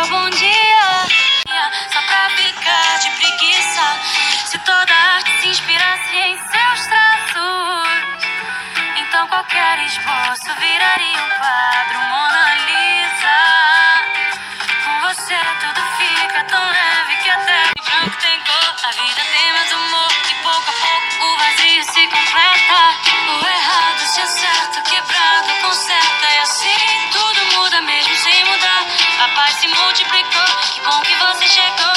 seu bom dia. Só pra ficar de preguiça. Se toda arte se inspirasse em seus traços, então qualquer esboço viraria um quadro Mona Lisa. Com você tudo fica tão leve que até o branco tem cor. A vida tem mais humor e pouco a pouco o vazio se completa. O errado se acerta, o quebrado conserta. E assim tudo muda mesmo sem mudar. A paz se multiplicou, que bom que você chegou.